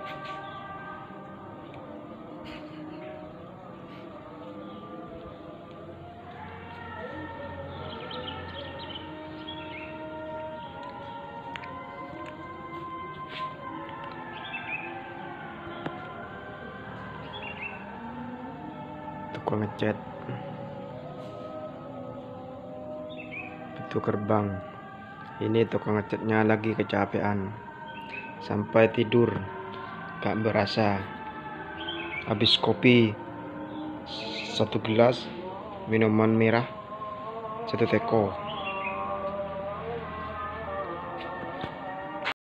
Tukang ngecat pintu gerbang. Ini tukang ngecatnya lagi kecapean sampai tidur, gak berasa. Habis kopi 1 gelas, minuman merah 1 teko.